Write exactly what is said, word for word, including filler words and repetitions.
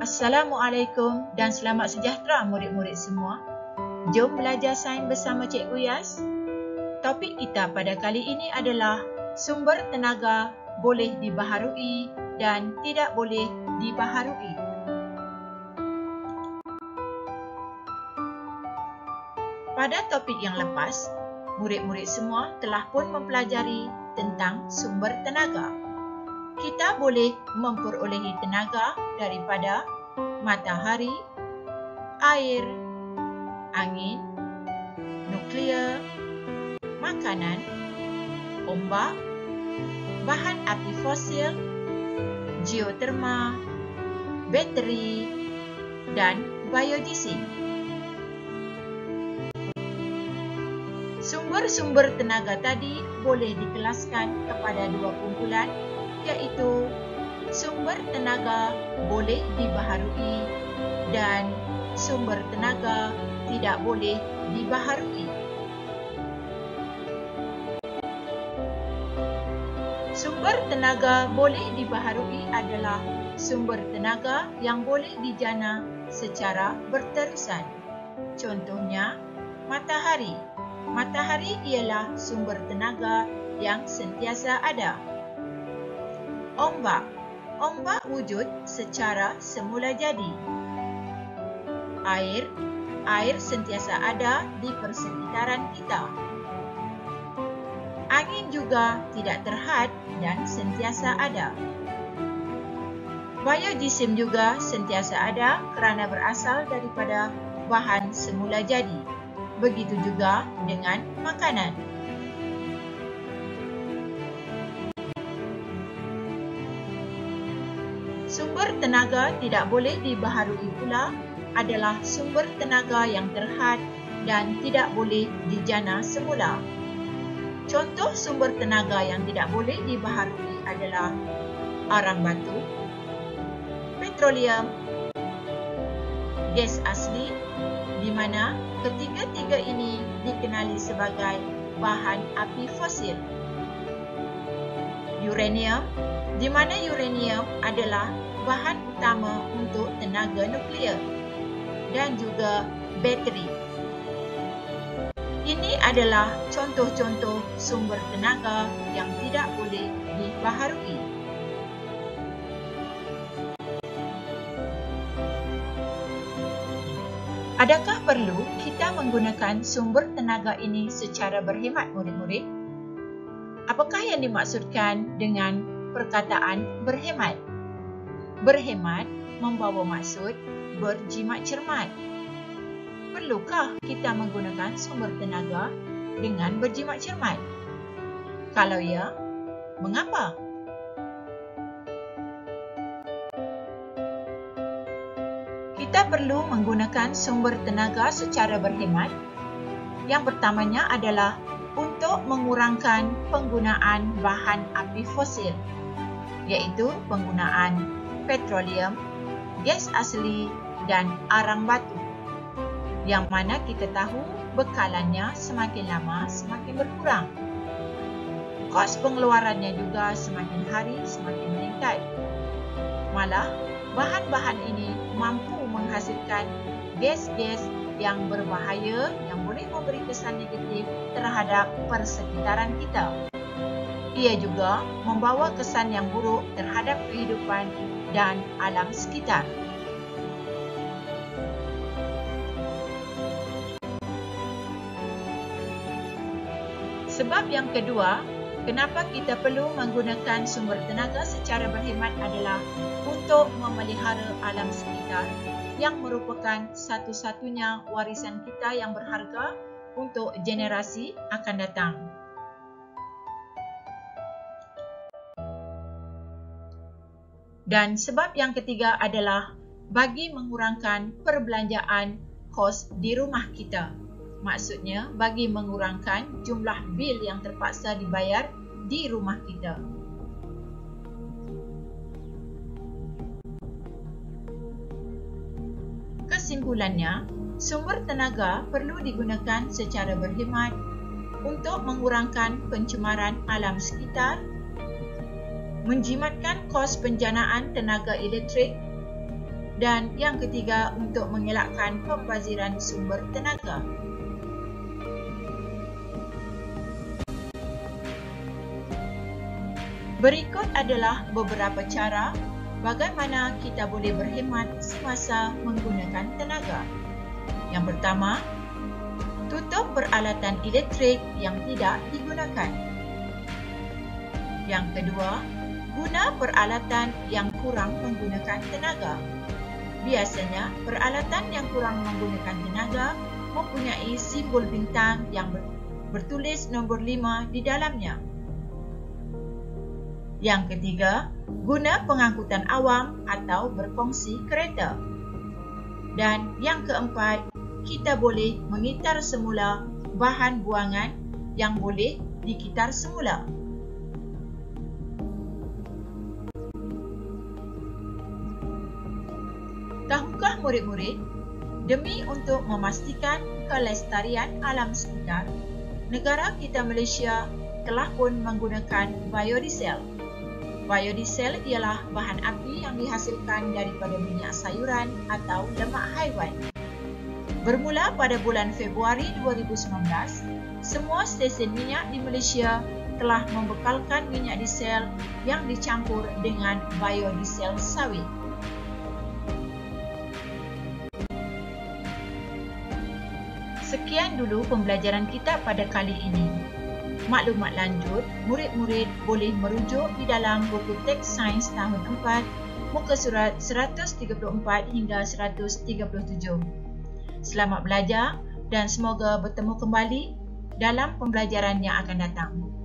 Assalamualaikum dan selamat sejahtera murid-murid semua. Jom belajar sains bersama Cikgu Yas. Topik kita pada kali ini adalah sumber tenaga boleh dibaharui dan tidak boleh dibaharui. Pada topik yang lepas, murid-murid semua telah pun mempelajari tentang sumber tenaga. Kita boleh memperolehi tenaga daripada matahari, air, angin, nuklear, makanan, ombak, bahan api fosil, geoterma, bateri, dan biogeosim. Sumber-sumber tenaga tadi boleh dikelaskan kepada dua kumpulan, iaitu sumber tenaga boleh dibaharui dan sumber tenaga tidak boleh dibaharui. Sumber tenaga boleh dibaharui adalah sumber tenaga yang boleh dijana secara berterusan. Contohnya, matahari. Matahari ialah sumber tenaga yang sentiasa ada. Ombak. Ombak wujud secara semula jadi. Air. Air sentiasa ada di persekitaran kita. Angin juga tidak terhad dan sentiasa ada. Biogeosim juga sentiasa ada kerana berasal daripada bahan semula jadi. Begitu juga dengan makanan. Sumber tenaga tidak boleh dibaharui pula adalah sumber tenaga yang terhad dan tidak boleh dijana semula. Contoh sumber tenaga yang tidak boleh dibaharui adalah arang batu, petroleum, gas asli, di mana ketiga-tiga ini dikenali sebagai bahan api fosil. Uranium, di mana uranium adalah bahan utama untuk tenaga nuklear, dan juga bateri. Ini adalah contoh-contoh sumber tenaga yang tidak boleh dibaharui. Adakah perlu kita menggunakan sumber tenaga ini secara berhemat, murid-murid? Apakah yang dimaksudkan dengan perkataan berhemat? Berhemat membawa maksud berjimat cermat. Perlukah kita menggunakan sumber tenaga dengan berjimat cermat? Kalau ya, mengapa? Kita perlu menggunakan sumber tenaga secara berhemat. Yang pertamanya adalah untuk mengurangkan penggunaan bahan api fosil, iaitu penggunaan petroleum, gas asli, dan arang batu, yang mana kita tahu bekalannya semakin lama semakin berkurang. Kos pengeluarannya juga semakin hari semakin meningkat. Malah, bahan-bahan ini mampu menghasilkan gas-gas yang berbahaya yang boleh memberi kesan negatif terhadap persekitaran kita. Ia juga membawa kesan yang buruk terhadap kehidupan dan alam sekitar. Sebab yang kedua, kenapa kita perlu menggunakan sumber tenaga secara berhemat adalah untuk memelihara alam sekitar yang merupakan satu-satunya warisan kita yang berharga untuk generasi akan datang. Dan sebab yang ketiga adalah bagi mengurangkan perbelanjaan kos di rumah kita. Maksudnya, bagi mengurangkan jumlah bil yang terpaksa dibayar di rumah kita. Kesimpulannya, sumber tenaga perlu digunakan secara berhemat untuk mengurangkan pencemaran alam sekitar, menjimatkan kos penjanaan tenaga elektrik Dan yang ketiga, untuk mengelakkan pembaziran sumber tenaga. Berikut adalah beberapa cara bagaimana kita boleh berhemat semasa menggunakan tenaga. Yang pertama, tutup peralatan elektrik yang tidak digunakan. Yang kedua, guna peralatan yang kurang menggunakan tenaga. Biasanya, peralatan yang kurang menggunakan tenaga mempunyai simbol bintang yang bertulis nombor lima di dalamnya. Yang ketiga, guna pengangkutan awam atau berkongsi kereta. Dan yang keempat, kita boleh mengitar semula bahan buangan yang boleh dikitar semula. Tahukah murid-murid, demi untuk memastikan kelestarian alam sekitar, negara kita Malaysia telah pun menggunakan biodiesel. Biodiesel ialah bahan api yang dihasilkan daripada minyak sayuran atau lemak haiwan. Bermula pada bulan Februari dua ribu sembilan belas, semua stesen minyak di Malaysia telah membekalkan minyak diesel yang dicampur dengan biodiesel sawit. Sekian dulu pembelajaran kita pada kali ini. Maklumat lanjut, murid-murid boleh merujuk di dalam buku teks sains tahun empat, muka surat seratus tiga puluh empat hingga seratus tiga puluh tujuh. Selamat belajar dan semoga bertemu kembali dalam pembelajaran yang akan datang.